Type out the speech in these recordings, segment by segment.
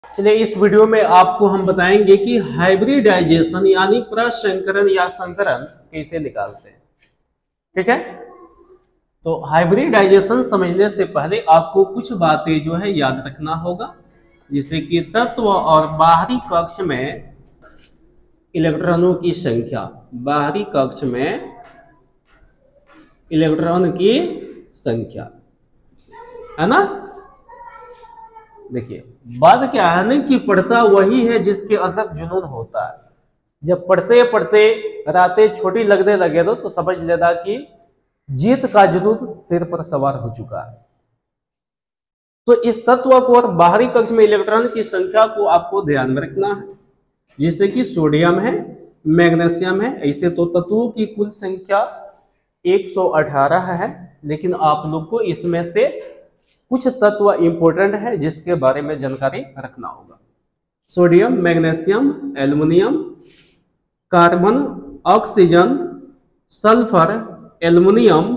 चलिए इस वीडियो में आपको हम बताएंगे कि हाइब्रिडाइजेशन यानी प्रसंकरण या संकरण कैसे निकालते हैं। ठीक है, तो हाइब्रिडाइजेशन समझने से पहले आपको कुछ बातें जो है याद रखना होगा, जिससे कि तत्व और बाहरी कक्ष में इलेक्ट्रॉनों की संख्या, बाहरी कक्ष में इलेक्ट्रॉन की संख्या है ना। देखिए बात क्या है ना कि पढ़ता वही है जिसके अंदर जुनून होता है। जब पढ़ते पढ़ते रातें छोटी लगने लगे तो समझ लेना कि जीत का जुनून सिर पर सवार हो चुका है। तो इस तत्व को और बाहरी कक्ष में इलेक्ट्रॉन की संख्या को आपको ध्यान में रखना है, जिससे कि सोडियम है, मैग्नीशियम है। ऐसे तो तत्वों की कुल संख्या 118 है, लेकिन आप लोग को इसमें से कुछ तत्व इंपॉर्टेंट है जिसके बारे में जानकारी रखना होगा। Sodium, magnesium, aluminium, carbon, oxygen, sulphur, aluminium,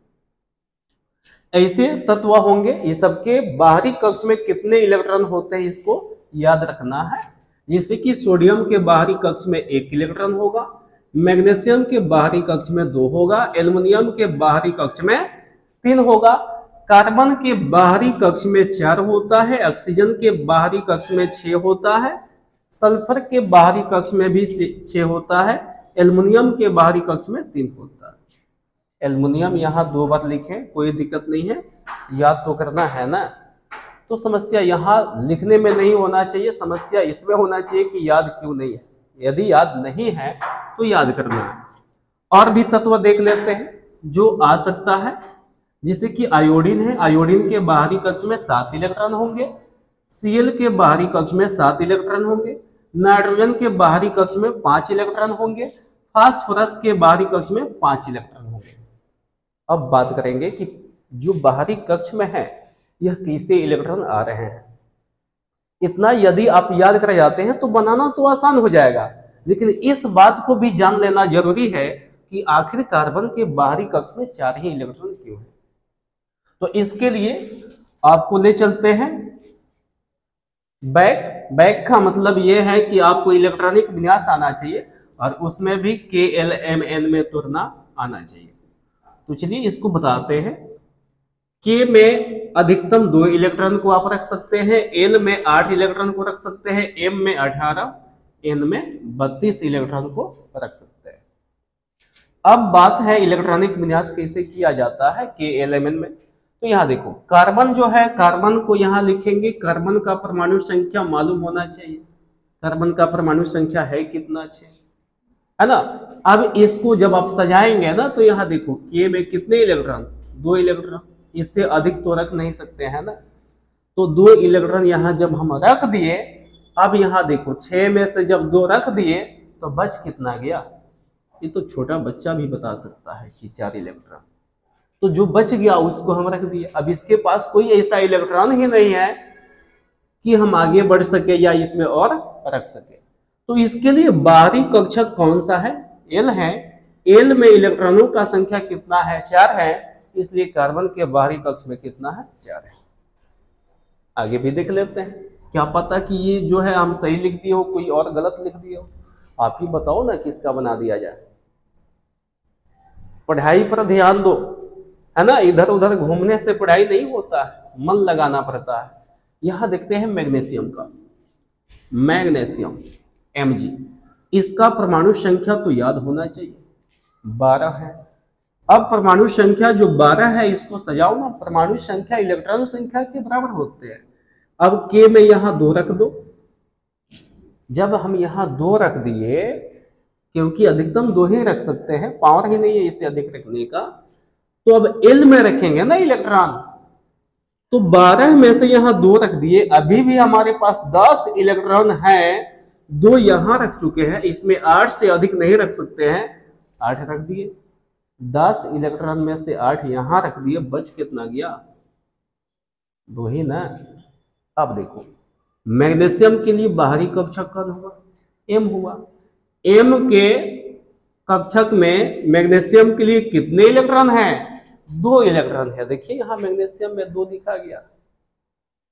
ऐसे तत्व होंगे। ये सबके बाहरी कक्ष में कितने इलेक्ट्रॉन होते हैं इसको याद रखना है, जिससे कि सोडियम के बाहरी कक्ष में 1 इलेक्ट्रॉन होगा, मैग्नीशियम के बाहरी कक्ष में 2 होगा, एल्युमिनियम के बाहरी कक्ष में 3 होगा, कार्बन के बाहरी कक्ष में 4 होता है, ऑक्सीजन के बाहरी कक्ष में 6 होता है, सल्फर के बाहरी कक्ष में भी 6 होता है, एल्युमिनियम के बाहरी कक्ष में 3 होता है। एल्युमिनियम यहाँ 2 बार लिखे, कोई दिक्कत नहीं है, याद तो करना है ना। तो समस्या यहाँ लिखने में नहीं होना चाहिए, समस्या इसमें होना चाहिए कि याद क्यों नहीं है। यदि याद नहीं है तो याद करना है। और भी तत्व देख लेते हैं जो आ सकता है, जैसे कि आयोडीन है। आयोडीन के बाहरी कक्ष में 7 इलेक्ट्रॉन होंगे, Cl के बाहरी कक्ष में 7 इलेक्ट्रॉन होंगे, नाइट्रोजन के बाहरी कक्ष में 5 इलेक्ट्रॉन होंगे, फास्फोरस के बाहरी कक्ष में 5 इलेक्ट्रॉन होंगे। अब बात करेंगे कि जो बाहरी कक्ष में है यह कैसे इलेक्ट्रॉन आ रहे हैं। इतना यदि आप याद कर जाते हैं तो बनाना तो आसान हो जाएगा, लेकिन इस बात को भी जान लेना जरूरी है कि आखिर कार्बन के बाहरी कक्ष में 4 ही इलेक्ट्रॉन क्यों है। तो इसके लिए आपको ले चलते हैं बैक। बैक का मतलब यह है कि आपको इलेक्ट्रॉनिक विन्यास आना चाहिए और उसमें भी KLMN में तुलना आना चाहिए। तो चलिए इसको बताते हैं। K में अधिकतम 2 इलेक्ट्रॉन को आप रख सकते हैं, L में 8 इलेक्ट्रॉन को रख सकते हैं, M में 18, N में 32 इलेक्ट्रॉन को रख सकते हैं। अब बात है इलेक्ट्रॉनिक विन्यास कैसे किया जाता है KLMN में। तो यहाँ देखो कार्बन जो है, कार्बन को यहाँ लिखेंगे। कार्बन का परमाणु संख्या मालूम होना चाहिए। कार्बन का परमाणु संख्या है कितना, 6 है ना। अब इसको जब आप सजाएंगे ना तो यहाँ देखो K में कितने इलेक्ट्रॉन, 2 इलेक्ट्रॉन, इससे अधिक तो रख नहीं सकते हैं ना। तो 2 इलेक्ट्रॉन यहाँ जब हम रख दिए, अब यहाँ देखो 6 में से जब 2 रख दिए तो बच कितना गया। ये तो छोटा बच्चा भी बता सकता है कि 4 इलेक्ट्रॉन। तो जो बच गया उसको हम रख दिए। अब इसके पास कोई ऐसा इलेक्ट्रॉन ही नहीं है कि हम आगे बढ़ सके या इसमें और रख सके। तो इसके लिए बाहरी कक्षक कौन सा है, L है। L में इलेक्ट्रॉनों का संख्या कितना है, 4 है, इसलिए कार्बन के बाहरी कक्ष में कितना है, 4 है। आगे भी देख लेते हैं, क्या पता कि ये जो है हम सही लिख दिए हो, कोई और गलत लिख दिए हो। आप ही बताओ ना किसका बना दिया जाए। पढ़ाई पर ध्यान दो, है ना। इधर उधर घूमने से पढ़ाई नहीं होता है, मन लगाना पड़ता है। यहां देखते हैं मैग्नीशियम का, मैग्नीशियम Mg, इसका परमाणु संख्या तो याद होना चाहिए, 12 है। अब परमाणु संख्या जो 12 है इसको सजाओ ना, परमाणु संख्या इलेक्ट्रॉन संख्या के बराबर होते हैं। अब K में यहां 2 रख दो। जब हम यहां 2 रख दिए, क्योंकि अधिकतम 2 ही रख सकते हैं, पावर ही नहीं है इससे अधिक रखने का, तो अब L में रखेंगे ना इलेक्ट्रॉन। तो 12 में से यहां 2 रख दिए, अभी भी हमारे पास 10 इलेक्ट्रॉन है। 2 यहां रख चुके हैं, इसमें 8 से अधिक नहीं रख सकते हैं, 8 रख दिए। 10 इलेक्ट्रॉन में से 8 यहां रख दिए, बच कितना गया, 2 ही ना। अब देखो मैग्नीशियम के लिए बाहरी कक्षक कौन हुआ, M हुआ। M के कक्षक में मैग्नीशियम के लिए कितने इलेक्ट्रॉन हैं, 2 इलेक्ट्रॉन है। देखिए यहां मैग्नीशियम में 2 लिखा गया।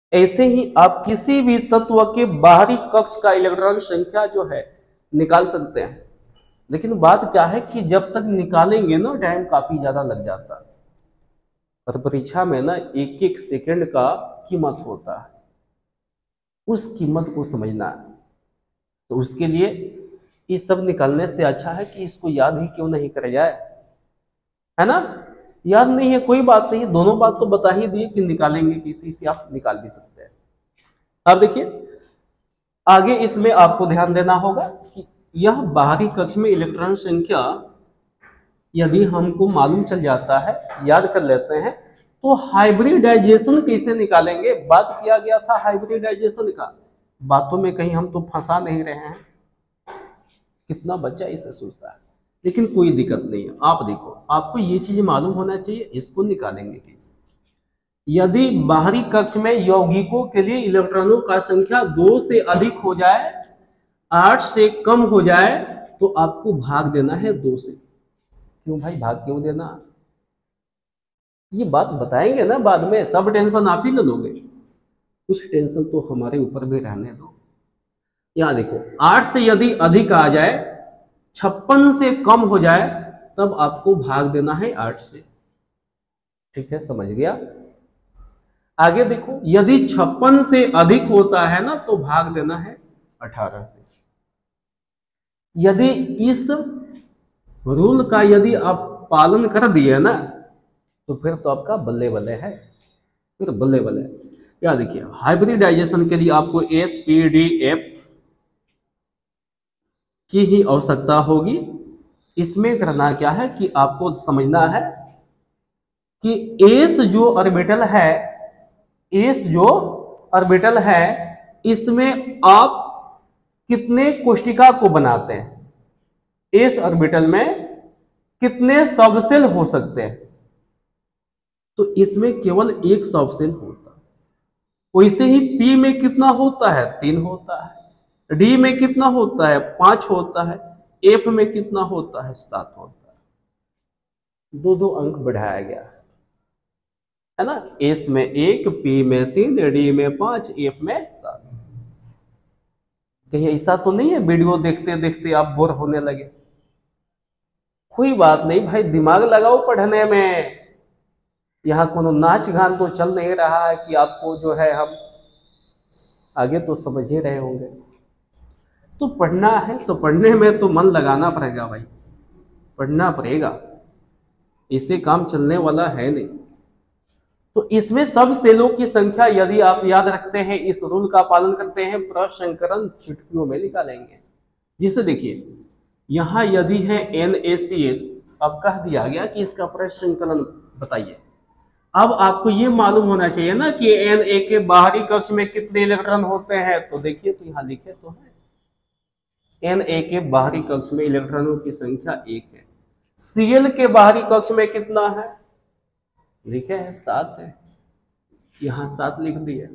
ऐसे ही आप किसी भी तत्व के बाहरी कक्ष का इलेक्ट्रॉन संख्या जो है निकाल सकते हैं। लेकिन बात क्या है कि जब तक निकालेंगे ना टाइम काफी ज्यादा लग जाता है, और परीक्षा में ना एक एक सेकंड का कीमत होता है, उस कीमत को समझना है। तो उसके लिए इस सब निकालने से अच्छा है कि इसको याद ही क्यों नहीं करा जाए, है ना। याद नहीं है कोई बात नहीं, दोनों बात तो बता ही दिए कि निकालेंगे किसी से, आप निकाल भी सकते हैं। अब देखिए आगे इसमें आपको ध्यान देना होगा कि यह बाहरी कक्ष में इलेक्ट्रॉन संख्या यदि हमको मालूम चल जाता है, याद कर लेते हैं, तो हाइब्रिडाइजेशन कैसे निकालेंगे। बात किया गया था हाइब्रिडाइजेशन का, बातों में कहीं हम तो फंसा नहीं रहे हैं। कितना बच्चा इसे सोचता है, लेकिन कोई दिक्कत नहीं है। आप देखो, आपको ये चीज मालूम होना चाहिए, इसको निकालेंगे कैसे। यदि बाहरी कक्ष में यौगिकों के लिए इलेक्ट्रॉनों का संख्या 2 से अधिक हो जाए, 8 से कम हो जाए, तो आपको भाग देना है 2 से। क्यों भाई, भाग क्यों देना, ये बात बताएंगे ना बाद में, सब टेंशन आप ही ले लोगे, कुछ टेंशन तो हमारे ऊपर भी रहने दो। यहां देखो 8 से यदि अधिक आ जाए, 56 से कम हो जाए, तब आपको भाग देना है 8 से। ठीक है, समझ गया। आगे देखो, यदि 56 से अधिक होता है ना, तो भाग देना है 18 से। यदि इस रूल का यदि आप पालन कर दिए ना, तो फिर तो आपका बल्ले बल्ले है, फिर बल्ले बल्ले। या देखिए हाइब्रिडाइजेशन के लिए आपको SPDF की ही आवश्यकता होगी। इसमें करना क्या है कि आपको समझना है कि एस जो ऑर्बिटल है, एस जो ऑर्बिटल है, इसमें आप कितने कोष्टिका को बनाते हैं, एस ऑर्बिटल में कितने सबसेल हो सकते हैं, तो इसमें केवल एक सबसेल होता है। वैसे ही पी में कितना होता है, 3 होता है, डी में कितना होता है, 5 होता है, एफ में कितना होता है, 7 होता है। 2-2 अंक बढ़ाया गया है ना। एस में 1, पी में 3, डी में 5, एफ में 7। कहीं ऐसा तो नहीं है वीडियो देखते देखते आप बोर होने लगे। कोई बात नहीं भाई, दिमाग लगाओ पढ़ने में। यहाँ कोनो नाच गान तो चल नहीं रहा है कि आपको जो है हम आगे तो समझ ही रहे होंगे। तो पढ़ना है तो पढ़ने में तो मन लगाना पड़ेगा भाई, पढ़ना पड़ेगा, इससे काम चलने वाला है नहीं। तो इसमें सब सेलों की संख्या यदि आप याद रखते हैं, इस रूल का पालन करते हैं, प्रसंकरण चुटकियों में निकालेंगे। जिसे देखिए यहां यदि है NaCl, अब कह दिया गया कि इसका प्रसंकलन बताइए। अब आपको ये मालूम होना चाहिए ना कि Na के बाहरी कक्ष में कितने इलेक्ट्रॉन होते हैं। तो देखिए, तो यहां लिखे तो है Na के बाहरी कक्ष में इलेक्ट्रॉनों की संख्या 1 है। Cl के बाहरी कक्ष में कितना है, लिखे है 7 है, यहां 7 लिख दिए।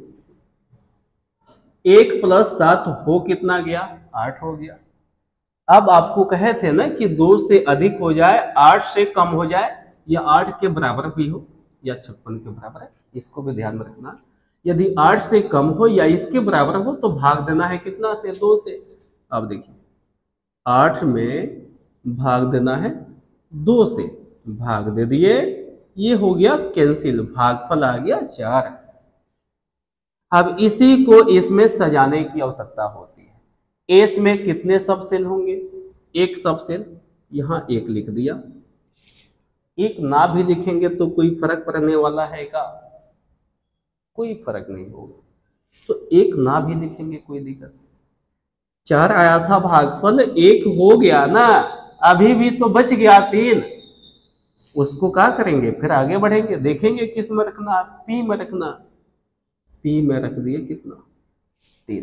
1 + 7 हो कितना गया, 8 हो गया। अब आपको कहे थे ना कि 2 से अधिक हो जाए, 8 से कम हो जाए, या 8 के बराबर भी हो या 56 के बराबर है, इसको भी ध्यान में रखना। यदि 8 से कम हो या इसके बराबर हो तो भाग देना है कितना से, 2 से। अब देखिए 8 में भाग देना है 2 से, भाग दे दिए, ये हो गया कैंसिल, भागफल आ गया 4। अब इसी को इसमें सजाने की आवश्यकता होती है। एस में कितने सब सेल होंगे, 1 सब सेल, यहां 1 लिख दिया। 1 ना भी लिखेंगे तो कोई फर्क पड़ने वाला है का, कोई फर्क नहीं होगा। तो 1 ना भी लिखेंगे कोई दिक्कत। 4 आया था भागफल, 1 हो गया ना, अभी भी तो बच गया 3। उसको क्या करेंगे, फिर आगे बढ़ेंगे, देखेंगे किस में रखना, पी में रखना। पी में रख दिए कितना, 3।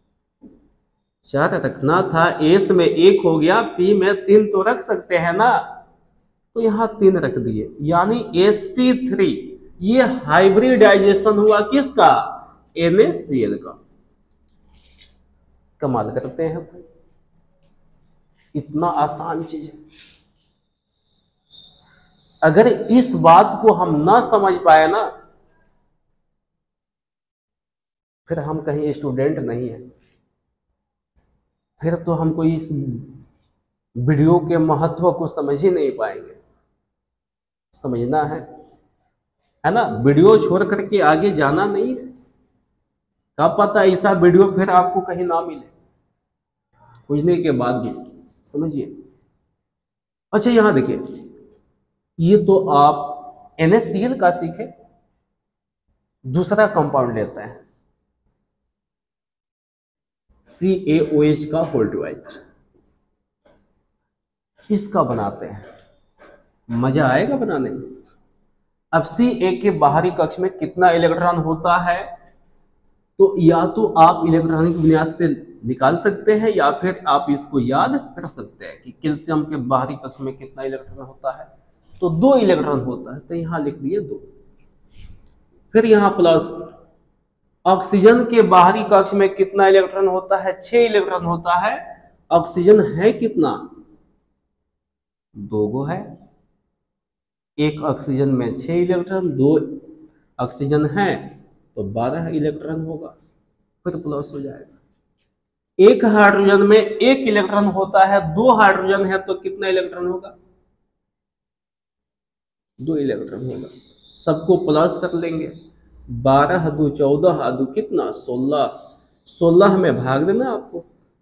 4 रखना था, एस में 1 हो गया, पी में 3 तो रख सकते हैं ना, तो यहां 3 रख दिए, यानी sp3। ये हाइब्रिडाइजेशन हुआ किसका, NaCl का। कमाल करते हैं भाई, इतना आसान चीज है। अगर इस बात को हम ना समझ पाए ना, फिर हम कहीं स्टूडेंट नहीं है, फिर तो हमको इस वीडियो के महत्व को समझ ही नहीं पाएंगे। समझना है ना, वीडियो छोड़ करके आगे जाना नहीं है। क्या पता ऐसा वीडियो फिर आपको कहीं ना मिले खोजने के बाद भी, समझिए। अच्छा यहां देखिए, ये तो आप NaCl का सीखे, दूसरा कंपाउंड लेता है CaOH का होल्टवाइज, इसका बनाते हैं, मजा आएगा बनाने में। अब Ca के बाहरी कक्ष में कितना इलेक्ट्रॉन होता है, तो या तो आप इलेक्ट्रॉनिक विन्यास से निकाल सकते हैं या फिर आप इसको याद कर सकते हैं कि कैल्शियम के बाहरी कक्ष में कितना इलेक्ट्रॉन होता है। तो 2 इलेक्ट्रॉन होता है, तो यहां लिख दिए 2। फिर यहां प्लस ऑक्सीजन के बाहरी कक्ष में कितना इलेक्ट्रॉन होता है, 6 इलेक्ट्रॉन होता है। ऑक्सीजन है कितना, 2 गो है। एक ऑक्सीजन में 6 इलेक्ट्रॉन, 2 ऑक्सीजन है तो 12 इलेक्ट्रॉन होगा, फिर प्लस हो जाएगा। एक हाइड्रोजन में 1 इलेक्ट्रॉन होता है, 2 हाइड्रोजन है तो कितना इलेक्ट्रॉन होगा, 2 इलेक्ट्रॉन होगा। सबको प्लस कर लेंगे, 12 2 14 2 कितना 16, 16 में भाग देना आपको।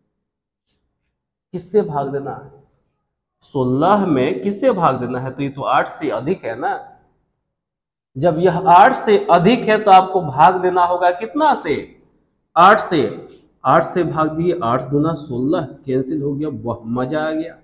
किससे भाग देना है, 16 में किससे भाग देना है, तो ये तो 8 से अधिक है ना। जब यह 8 से अधिक है तो आपको भाग देना होगा कितना से, 8 से। 8 से भाग दिए, 8 दूना 16, कैंसिल हो गया, वाह मजा आ गया।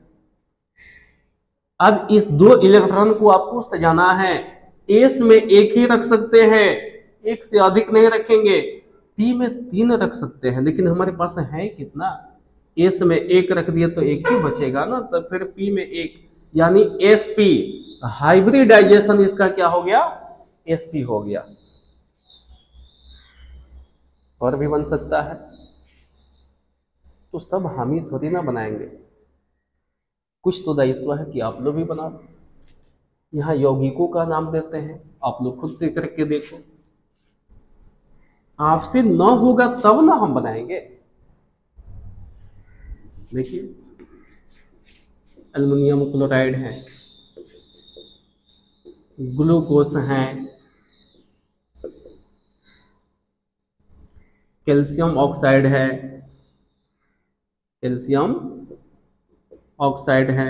अब इस 2 इलेक्ट्रॉन को आपको सजाना है। एस में 1 ही रख सकते हैं, 1 से अधिक नहीं रखेंगे। पी में 3 रख सकते हैं, लेकिन हमारे पास है कितना, एस में 1 रख दिए तो 1 ही बचेगा ना, तो फिर पी में 1, यानी sp, हाइब्रिडाइजेशन इसका क्या हो गया, sp हो गया। और भी बन सकता है, तो सब हम ही थोड़ी ना बनाएंगे, कुछ तो दायित्व है कि आप लोग भी बनाओ। यहाँ यौगिकों का नाम देते हैं, आप लोग खुद से करके देखो। आपसे न होगा तब ना हम बनाएंगे। देखिए एल्युमिनियम क्लोराइड है, ग्लूकोस है, कैल्शियम ऑक्साइड है, कैल्शियम ऑक्साइड है,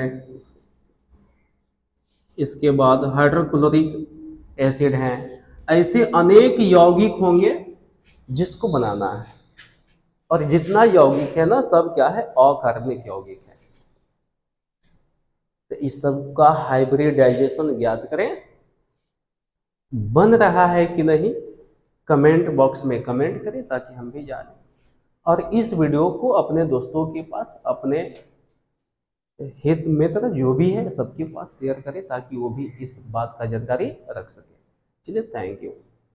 इसके बाद हाइड्रोक्लोरिक एसिड है। ऐसे अनेक यौगिक होंगे जिसको बनाना है, और जितना यौगिक है ना सब क्या है, अकार्बनिक यौगिक है। तो इस सब का हाइब्रिडाइजेशन ज्ञात करें, बन रहा है कि नहीं कमेंट बॉक्स में कमेंट करें ताकि हम भी जानें। और इस वीडियो को अपने दोस्तों के पास, अपने हित मित्र जो भी है सबके पास शेयर करें ताकि वो भी इस बात का जानकारी रख सके। चलिए, थैंक यू।